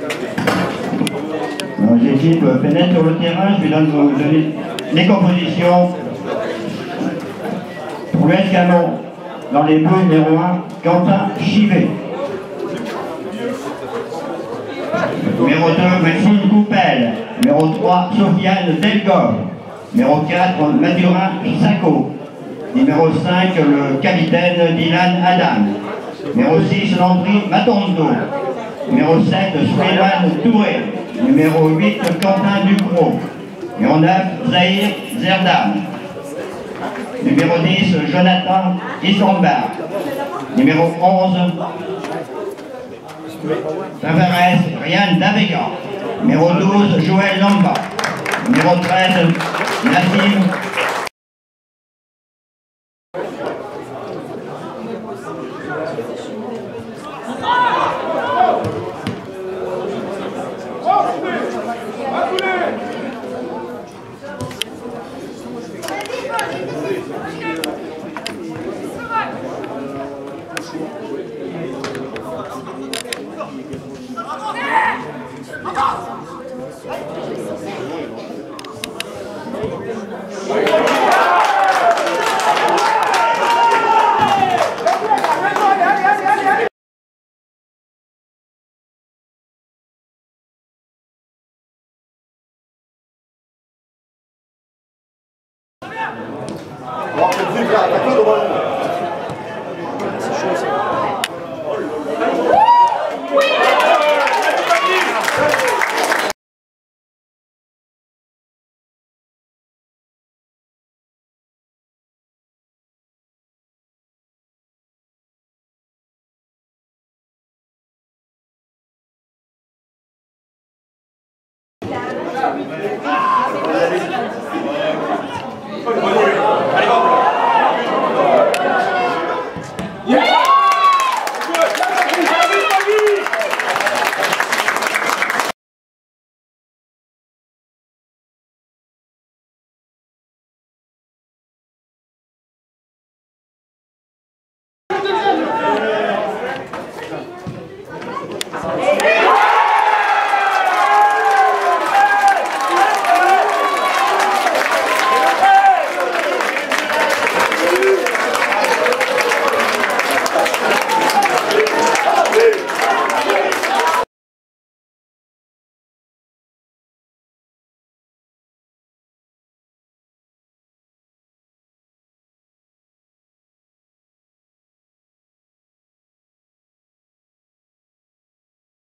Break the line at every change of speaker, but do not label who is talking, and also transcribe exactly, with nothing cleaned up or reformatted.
Les équipes pénètrent sur le terrain, je vais vous donner les compositions. Pour l'U S Canon, dans les bleus, numéro un, Quentin Chivet. Numéro deux, Maxime Coupel. Numéro trois, Sofiane Delgov. Numéro quatre, Mathurin Sacco. Numéro cinq, le capitaine Dylan Adam. Numéro six, Landry Matondo. Numéro sept, Suleiman Touré. Numéro huit, Quentin Ducrot. Numéro neuf, Zahir Zerdam. Numéro dix, Jonathan Isambard. Numéro onze, Tavares Ryan Davega. Numéro douze, Joël Lamba. Numéro treize, Nassim